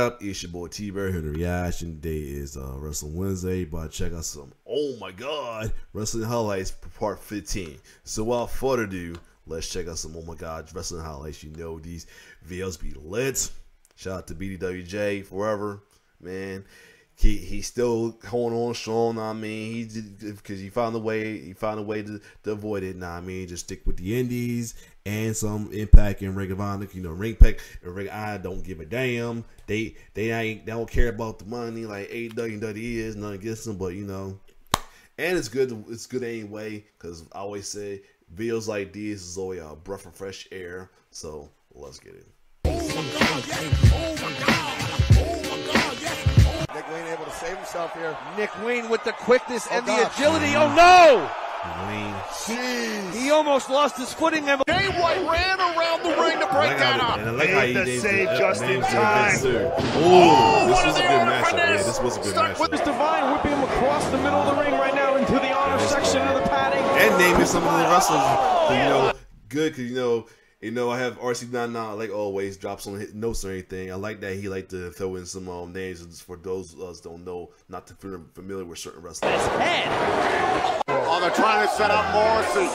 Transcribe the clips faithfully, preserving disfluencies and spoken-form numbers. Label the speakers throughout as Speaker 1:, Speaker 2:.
Speaker 1: up? It's your boy T-Bear here. The reaction. Today is uh, Wrestling Wednesday, but check out some, oh my god, Wrestling Highlights part fifteen. So without further ado, let's check out some, oh my god, Wrestling Highlights. You know these videos be lit. Shout out to B D W J forever, man. He he's still holding on strong. I mean, he because he found a way. He found a way to, to avoid it. Nah, I mean, just stick with the Indies and some Impact and Ring of Honor. You know, Ring Impact and Ring of Honor don't give a damn. They they ain't they don't care about the money like A E W is. Nothing against them, but you know, and it's good. It's good anyway because I always say videos like these is always a breath of fresh air. So let's get it.
Speaker 2: Oh my God! Yes. Oh my God! Oh my God! Yes.
Speaker 3: Nick Wayne able to save himself here.
Speaker 4: Nick Wayne with the quickness
Speaker 3: oh
Speaker 4: and
Speaker 3: gosh.
Speaker 4: the agility. Oh no!
Speaker 1: Wayne.
Speaker 3: Jeez.
Speaker 4: He almost lost his footing.
Speaker 2: Jay White ran around the ring to break that up.
Speaker 1: And I like how he
Speaker 5: the
Speaker 1: named
Speaker 5: save
Speaker 1: it,
Speaker 5: just
Speaker 1: uh,
Speaker 5: in
Speaker 1: named
Speaker 5: time.
Speaker 1: Oh, this was a good matchup. Yeah, this was a good
Speaker 5: Start
Speaker 1: matchup.
Speaker 5: with this Divine whipping him across the middle of the ring right now into the honor section of the padding.
Speaker 1: And naming some of the wrestlers, you know, good because you know. You know, I have R C ninety-nine, like always, drop some hit notes or anything. I like that he like to throw in some um, names for those of us don't know, not too familiar with certain wrestlers.
Speaker 2: Oh, they're trying to set up Morrissey.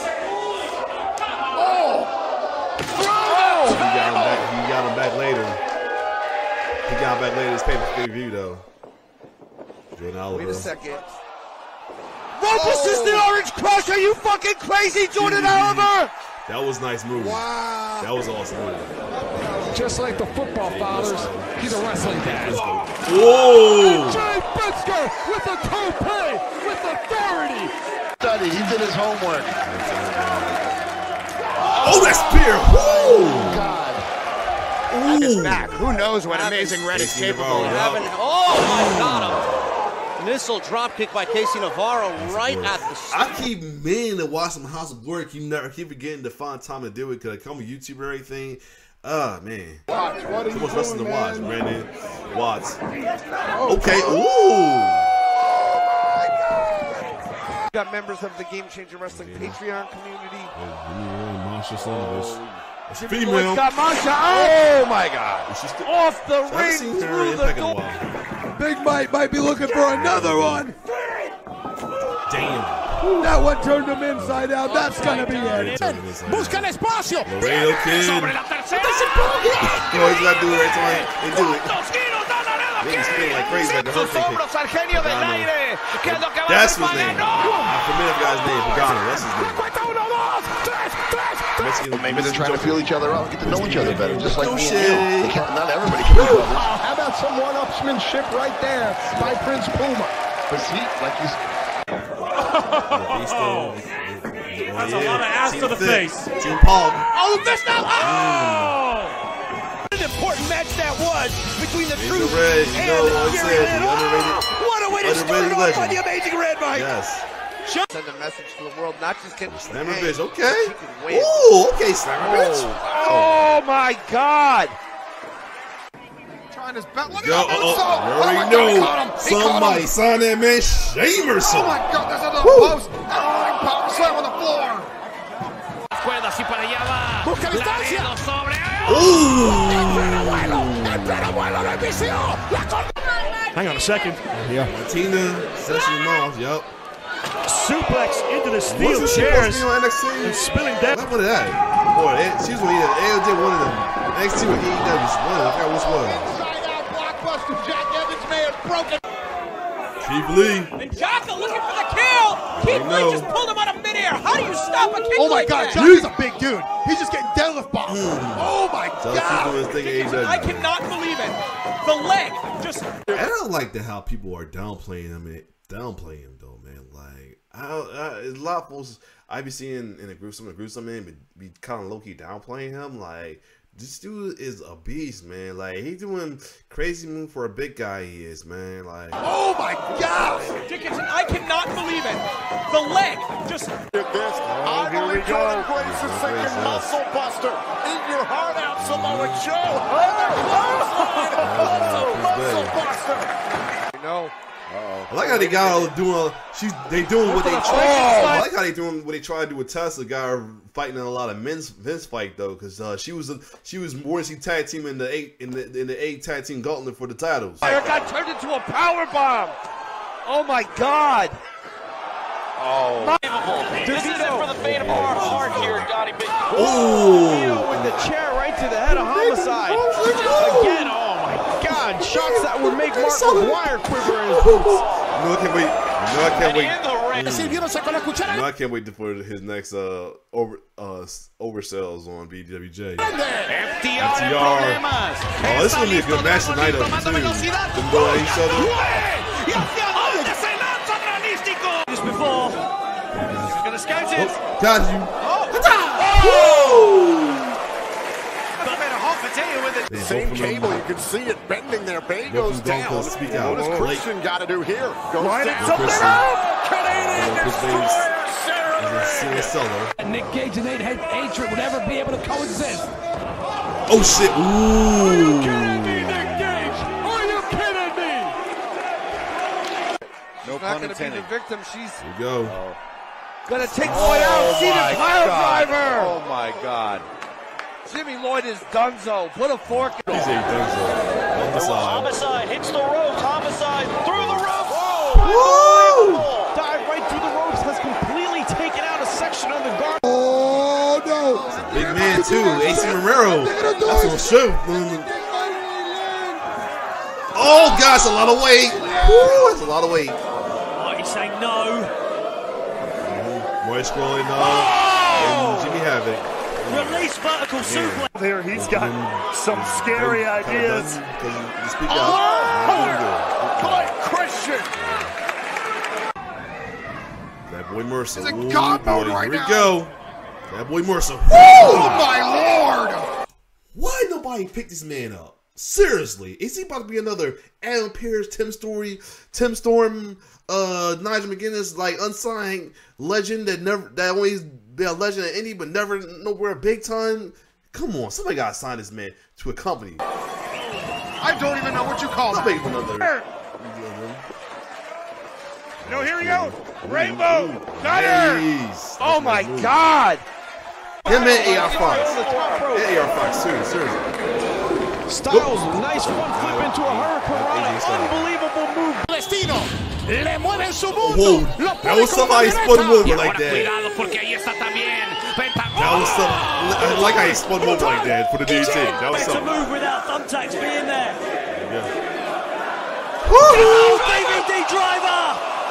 Speaker 2: Oh!
Speaker 1: Oh! He got him back. He got him back later. He got him back later. This pay-per-view though. Jordan Oliver.
Speaker 3: Wait a second.
Speaker 4: Rufus is the Orange Crush. Are you fucking crazy, Jordan Oliver?
Speaker 1: That was nice move.
Speaker 3: Wow.
Speaker 1: That was awesome move.
Speaker 5: Just like the football fathers, he's a wrestling dad.
Speaker 1: Whoa!
Speaker 5: Jay Briscoe with a tope, with authority.
Speaker 2: Study. He did his homework.
Speaker 1: Oh, that spear! Woo!
Speaker 2: God.
Speaker 1: Ooh.
Speaker 2: His back. Who knows what Amazing Red is capable of having?
Speaker 4: Oh my God! A missile drop kick by Casey Navarro right at the start.
Speaker 1: I keep meaning to watch some House of Glory. Keep never keep forgetting to find time to do it because I come with YouTube or anything. Ah, uh, man.
Speaker 2: Watch. What are
Speaker 1: Too
Speaker 2: you
Speaker 1: much wrestling to
Speaker 2: doing,
Speaker 1: watch,
Speaker 2: man?
Speaker 1: Brandon Watts.
Speaker 2: Oh,
Speaker 1: Okay, ooh.
Speaker 3: Got members of the Game Changer Wrestling Patreon community.
Speaker 1: Masha Saunders.
Speaker 3: Jimmy Lloyd's got Masha. Oh my God!
Speaker 4: Off the
Speaker 1: I haven't
Speaker 4: ring
Speaker 1: seen her
Speaker 4: through
Speaker 1: in
Speaker 4: the
Speaker 1: like a
Speaker 4: door.
Speaker 1: while.
Speaker 3: Big Mike might be looking for another one.
Speaker 1: Damn.
Speaker 3: That one turned him inside out. That's gonna be it.
Speaker 2: Busca el espacio.
Speaker 1: Laredo Kid.
Speaker 2: Sobre la tercera.
Speaker 1: No, he's not doing it right time. They do it. He's spinning like crazy like a hurricane kick.
Speaker 4: Al genio del aire. ¿Qué es lo que va a
Speaker 1: That's
Speaker 4: hacer
Speaker 1: his name.
Speaker 4: Pagano?
Speaker 1: I forget the guy's name. Pagano. That's his name. Mexican,
Speaker 6: Maybe they're trying to feel each other out, get to know each other better, just like
Speaker 1: No
Speaker 6: me
Speaker 1: shit.
Speaker 6: and you. They can't, not everybody can be brothers.
Speaker 2: How about some one-upsmanship right there by Prince Puma?
Speaker 6: But see, like you
Speaker 1: That's
Speaker 5: a lot of ass to the face.
Speaker 1: Team Paul.
Speaker 4: Oh, this now! Oh! What an important match that was between the
Speaker 1: Major
Speaker 4: Truth
Speaker 1: Red, you
Speaker 4: and
Speaker 1: know
Speaker 4: the
Speaker 1: what it
Speaker 4: Fury.
Speaker 1: says, the underrated-
Speaker 4: What a way to start
Speaker 1: underrated
Speaker 4: it off by
Speaker 1: legend.
Speaker 4: the Amazing Red, Mike.
Speaker 1: Yes.
Speaker 3: Send a message to the world, not just can
Speaker 1: Slammer
Speaker 3: hey,
Speaker 1: bitch. Okay.
Speaker 3: she can win.
Speaker 1: Ooh, okay, Slammer bitch.
Speaker 4: Oh my God!
Speaker 2: Trying his best. Look
Speaker 1: Yo,
Speaker 2: at that
Speaker 1: oh,
Speaker 2: moonsault.
Speaker 1: oh, you
Speaker 2: Oh
Speaker 1: already
Speaker 2: my God,
Speaker 1: know
Speaker 2: he caught him. He caught
Speaker 1: somebody
Speaker 2: him.
Speaker 1: sign that man Shamerson.
Speaker 2: Oh my God, there's another
Speaker 1: Woo.
Speaker 2: post. Oh, power slam on the floor.
Speaker 4: Cuerdas y para allá va.
Speaker 2: Busca distancia.
Speaker 4: Laredo sobre.
Speaker 5: Hang on a second.
Speaker 1: Martina, Session Moss, yup.
Speaker 5: Suplex into the steel
Speaker 1: Wasn't she
Speaker 5: chairs
Speaker 1: supposed to be on N X T?
Speaker 5: and spilling down.
Speaker 1: What was that? Boy, it, she was one of the, A O J one of them. N X T with A E W, one of them. I forgot which one.
Speaker 2: Inside out blockbuster. Jack Evans may have broken.
Speaker 1: Keith Lee.
Speaker 4: And Jaka looking for the kill. Keith
Speaker 1: I
Speaker 4: Lee
Speaker 1: know.
Speaker 4: just pulled him out of midair. How do you stop a kick
Speaker 2: Oh my
Speaker 4: like
Speaker 2: God,
Speaker 4: that?
Speaker 2: Jack's a big dude. He's just getting deadlift bombed. Oh my
Speaker 1: So let's keep
Speaker 2: God.
Speaker 1: doing his thing at A E W.
Speaker 4: I cannot believe it. The leg just.
Speaker 1: I don't like the how people are downplaying him. And downplaying him though, man. Like, I, I, a lot of folks I be seeing in the group, some of the groups I'm in, be, be kind of low key downplaying him. Like, this dude is a beast, man. Like, he doing crazy move for a big guy. He is, man. Like,
Speaker 2: Oh my God.
Speaker 4: Dickinson, I cannot believe it. The leg just.
Speaker 2: This, I believe Jordan Grace is thinking muscle buster. Eat your heart out, Samoa Joe. Oh, muscle buster.
Speaker 3: You know,
Speaker 1: I like how they got all doing. She's they doing what they try. I like how they doing what they try to do with Tessa. Got her fighting in a lot of men's men's fight though, because uh, she was a, she was more she tag team in the eight in the in the eight tag team gauntlet for the titles.
Speaker 3: Fire got turned into a power bomb. Oh my God. Oh.
Speaker 4: This is it for the fate of our heart here, Donnie Big.
Speaker 1: Oh,
Speaker 5: with the chair right to the head of Homicide. Again, oh my God, shots that would make Mark McGuire quiver in his boots.
Speaker 1: No, I can't wait. No, I can't wait.
Speaker 4: In the ring.
Speaker 1: No, I can't wait for his next uh over uh oversells on B W J.
Speaker 4: F T R.
Speaker 1: F T R. Oh, this is gonna be a good match tonight, though, too. Them going at each other.
Speaker 4: Just before. He's gonna scout it.
Speaker 1: Oh, got you. They
Speaker 2: Same
Speaker 1: both
Speaker 2: cable,
Speaker 1: remember.
Speaker 2: you can see it bending there. Bay
Speaker 1: Both
Speaker 2: goes
Speaker 1: of them
Speaker 2: down.
Speaker 1: don't speak
Speaker 2: What
Speaker 1: out.
Speaker 2: does
Speaker 1: Like-
Speaker 2: Christian got to do here? Goes
Speaker 5: Lining
Speaker 2: down.
Speaker 5: something
Speaker 1: Christian.
Speaker 5: up.
Speaker 2: Canadian
Speaker 1: Chris
Speaker 2: Destroyer,
Speaker 1: Bates
Speaker 2: Sarah
Speaker 1: is a serious seller.
Speaker 7: Nick Gage and Nate Hatred would ever be able to coexist.
Speaker 1: Oh shit! Ooh.
Speaker 3: No pun intended. Not gonna be the victim. She's
Speaker 1: Here we go.
Speaker 3: gonna take Lloyd out. See the pile driver.
Speaker 8: Oh my God.
Speaker 3: Jimmy Lloyd is donezo. Put a fork in.
Speaker 1: He's a dunzo. On the side.
Speaker 4: Homicide hits the ropes. Homicide through the ropes.
Speaker 1: Woo!
Speaker 5: Dive right through the ropes, has completely taken out a section of the guard.
Speaker 2: Oh no!
Speaker 1: Big man too. A C Romero. That's on show. Oh gosh, a lot of weight. Woo, that's a lot of weight.
Speaker 4: Oh, he's saying no.
Speaker 1: Roy scrolling up. And Jimmy Havoc.
Speaker 4: Release vertical suplex.
Speaker 5: There, he's got some scary ideas.
Speaker 1: You speak out.
Speaker 2: But Christian!
Speaker 1: That boy Mercer.
Speaker 2: He's in
Speaker 1: Ooh,
Speaker 2: God mode
Speaker 1: boy,
Speaker 2: right
Speaker 1: here we
Speaker 2: now.
Speaker 1: go. That boy Mercer.
Speaker 2: Oh my Lord!
Speaker 1: Why nobody picked this man up? Seriously, is he about to be another Adam Pearce, Tim Story, Tim Storm, uh, Nigel McGuinness, like unsigned legend that never that always been a legend at indie but never nowhere big time? Come on, somebody gotta sign this man to a company.
Speaker 2: I don't even know what you call
Speaker 1: Not
Speaker 2: it.
Speaker 1: making another.
Speaker 3: No, here we go. Rainbow. Got her.
Speaker 1: Nice.
Speaker 3: Oh
Speaker 1: That's
Speaker 3: my
Speaker 1: nice move.
Speaker 3: God.
Speaker 1: Him and A R Fox.
Speaker 5: On the top rope.
Speaker 1: And A R Fox, seriously, seriously.
Speaker 5: Styles, nice front flip into a Hurricane Rana.
Speaker 1: A J Styles.
Speaker 5: Unbelievable move.
Speaker 2: Destino. Le mueve su
Speaker 1: Whoa,
Speaker 2: mundo. Lo
Speaker 1: that
Speaker 2: pone
Speaker 1: was
Speaker 2: con
Speaker 1: somebody
Speaker 2: la
Speaker 1: spun him
Speaker 2: derecha.
Speaker 1: over like that. That was some. I like how he spun him over like that for the D T. That was
Speaker 4: Better
Speaker 1: something.
Speaker 4: move without thumbtacks being there.
Speaker 1: Yeah.
Speaker 4: Oh, D V D driver.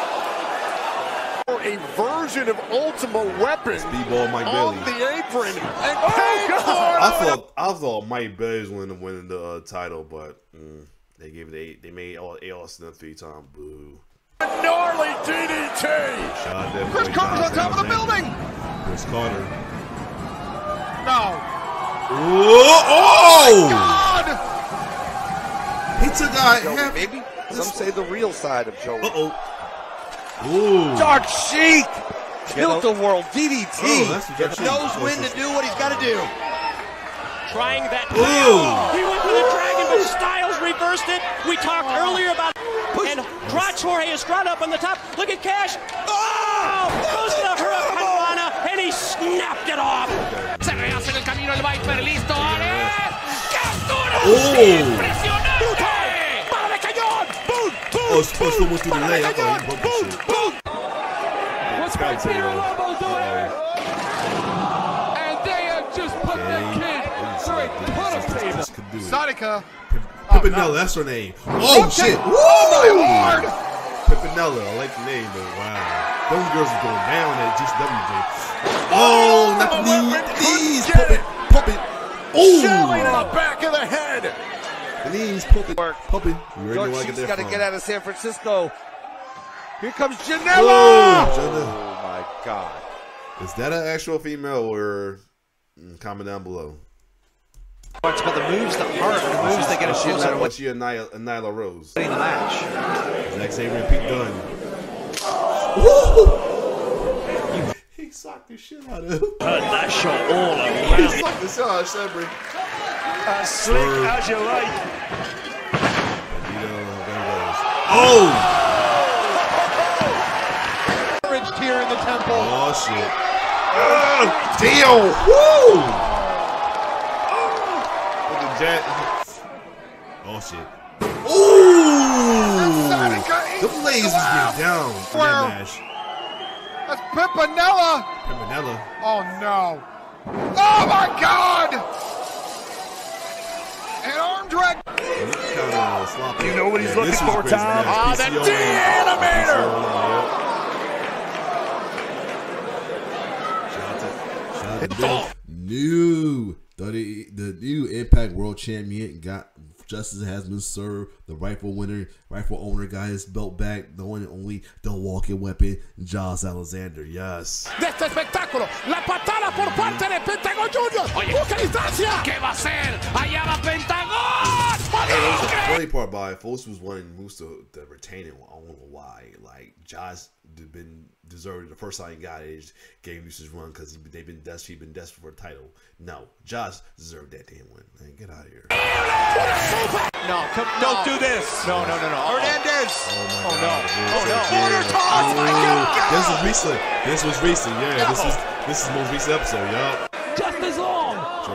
Speaker 2: A version of Ultima Weapon
Speaker 1: Speedball Mike
Speaker 2: on
Speaker 1: Bailey.
Speaker 2: the apron and
Speaker 5: Oh,
Speaker 2: paid for
Speaker 1: I
Speaker 2: it.
Speaker 1: thought I thought Mike Bailey was winning winning the uh, title, but mm, they gave it eight. They made all A Austin a three time boo.
Speaker 2: Gnarly D D T.
Speaker 1: Shot that
Speaker 2: Chris
Speaker 1: boy
Speaker 2: Carter's on
Speaker 1: John
Speaker 2: top of the
Speaker 1: Sanders.
Speaker 2: building.
Speaker 1: Chris Carter.
Speaker 2: No.
Speaker 1: Whoa, oh!
Speaker 2: God.
Speaker 1: He took out
Speaker 3: Joey,
Speaker 1: half.
Speaker 3: maybe some say the real side of Joey.
Speaker 1: Uh oh. Ooh.
Speaker 3: Dark Sheik. Tilt the world. D D T.
Speaker 1: Oh, that's the Dark Sheik.
Speaker 3: Knows when to do what he's got to do.
Speaker 4: Trying that.
Speaker 1: Ooh.
Speaker 4: He went for the dragon, but Styles reversed it. We talked earlier about and drops Jorge Estrada up on the top. Look at Cash. Oh! Goes to the Hurricane Rana, and he snapped it off. Se rehace en el camino el Viper, listo. ¡Captura!
Speaker 1: Oh.
Speaker 4: ¡Impresionante! ¡Bala de cañón! ¡Boom!
Speaker 1: Oh, it's supposed to went through the leg. I thought he bumped the shit.
Speaker 7: What's my Peter Lobo doing? And they have just put that kid through a ton of pavement.
Speaker 2: Sadika.
Speaker 1: Pimpinella, that's her name. Oh shit! Woo!
Speaker 2: Oh my Lord.
Speaker 1: Pimpinella, I like the name, but wow. Those girls are going down at G C W J. Oh, not the knee, the knees, pump it, pump it.
Speaker 2: Shelling in
Speaker 1: Oh,
Speaker 2: the back of the head.
Speaker 1: the knees, pump it, pump it. You already know
Speaker 3: George
Speaker 1: where I get
Speaker 3: Sheik's
Speaker 1: that
Speaker 3: got to
Speaker 1: from.
Speaker 3: get out of San Francisco. Here comes
Speaker 1: Oh,
Speaker 3: Janela.
Speaker 1: Jenna.
Speaker 8: Oh my God.
Speaker 1: Is that an actual female or mm, comment down below?
Speaker 8: Talks about the moves that hurt and the moves that get us
Speaker 1: She,
Speaker 8: no matter
Speaker 1: was
Speaker 8: what
Speaker 1: she a Nyla, a Nyla Rose?
Speaker 8: in the match.
Speaker 1: Zack Sabre and Pete Dunne. He socked the shit out of him.
Speaker 4: Heard that shot all
Speaker 1: He
Speaker 4: around.
Speaker 1: socked the shit out of Sabre.
Speaker 5: As slick as you like.
Speaker 1: Oh!
Speaker 2: temple.
Speaker 1: Oh shit! Uh, damn! Woo! Look at that. Oh shit! Ooh! The Blaze is getting down in that match.
Speaker 2: That's Pimpinella.
Speaker 1: Pimpinella.
Speaker 2: Oh no! Oh my God! An arm drag.
Speaker 1: Kind of sloppy.
Speaker 9: You know what he's
Speaker 1: Yeah,
Speaker 9: looking
Speaker 1: this was
Speaker 9: for,
Speaker 1: Gray's
Speaker 9: Tom?
Speaker 1: match.
Speaker 9: Ah,
Speaker 1: P C O
Speaker 9: the D-Animator!
Speaker 1: Shout out to the new, the, the new Impact World Champion got justice has been served. The rightful winner, rightful owner got his belt back. The one and only, the walking weapon, Josh Alexander. Yes.
Speaker 7: De este espectáculo, la patada por parte de Pentagon Junior. Busca distancia. ¿Qué va a hacer? Allá va Pentagon.
Speaker 1: The funny part about it, folks was wanting Moose to, to retain it. I don't know why. Like Josh been deserved the first time he got it. He just gave Moose his run because they've been desperate. He's been desperate for a title. No, Josh deserved that damn win. Man, get out of here.
Speaker 8: No, come, don't do this. No, no, no, no. Hernandez.
Speaker 1: Oh my
Speaker 8: Oh,
Speaker 1: God.
Speaker 8: no.
Speaker 1: dude.
Speaker 8: Oh, no.
Speaker 1: Yeah.
Speaker 8: Border toss.
Speaker 1: Ooh,
Speaker 8: My God.
Speaker 1: This was recent. This was recent. Yeah, this is this is the most recent episode, y'all.
Speaker 7: Just as long.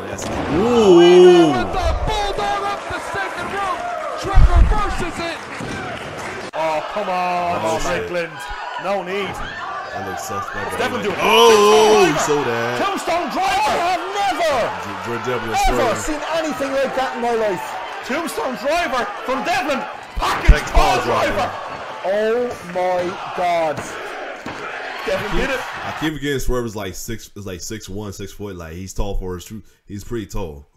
Speaker 1: Ooh.
Speaker 7: With the bulldog up the second rope. Trevor versus it.
Speaker 9: Oh, come on,
Speaker 1: Oh, shit.
Speaker 9: Strickland. No need.
Speaker 1: That looks suspect.
Speaker 9: Devin do it.
Speaker 1: Oh, you saw that.
Speaker 9: Tombstone driver. I have never,
Speaker 1: Jordan Devlin is
Speaker 9: ever
Speaker 1: swerving.
Speaker 9: seen anything like that in my life. Tombstone driver from Devlin. Package
Speaker 1: Tech
Speaker 9: tall
Speaker 1: Paul driver.
Speaker 9: driver. Oh my God. Devin did it.
Speaker 1: I keep forgetting Swerve is like six, is like six one, six foot. Like he's tall for his true. He's pretty tall.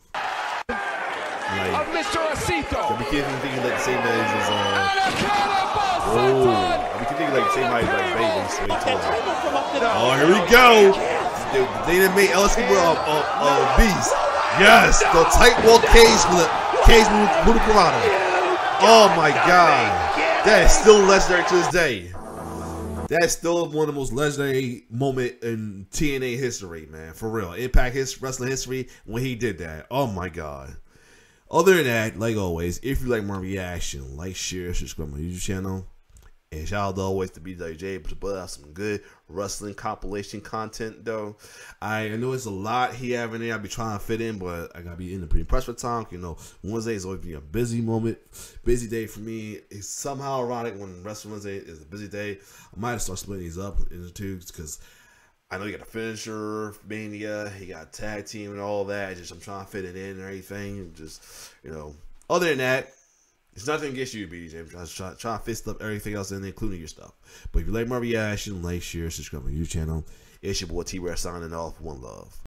Speaker 1: Like,
Speaker 7: Of Mister Acito.
Speaker 1: I be keeping thinking like the same age as uh.
Speaker 7: And a cannonball
Speaker 1: Oh,
Speaker 7: senton.
Speaker 1: I be thinking like the same height as like Baby. He's way
Speaker 4: That
Speaker 1: taller.
Speaker 4: table from up to the
Speaker 1: Oh, here we go. They, they done made Alice Cooper a, a, a beast. Yes, the tight wall cage flip, cage move, Budokurada. Oh my God, that is still legendary to this day. That's still one of the most legendary moment in T N A history, man. For real, Impact his wrestling history when he did that. Oh my God. Other than that, like always, if you like my reaction, like, share, subscribe to my YouTube channel. And shout out always to B W J to put out some good wrestling compilation content, though. I know it's a lot he have in there. I'll be trying to fit in, but I gotta be in the pretty press for time. You know, Wednesday is always be a busy moment, busy day for me. It's somehow ironic when Wrestling Wednesday is a busy day. I might start splitting these up into two because I know you got a finisher, Mania, you got tag team and all that. Just I'm trying to fit it in and everything. Just, you know, other than that, it's nothing against you, B D J. I'm trying, trying, trying to fit stuff, everything else in there, including your stuff. But if you like my reaction, like, share, subscribe to my YouTube channel. It's your boy T-Rex signing off. One love.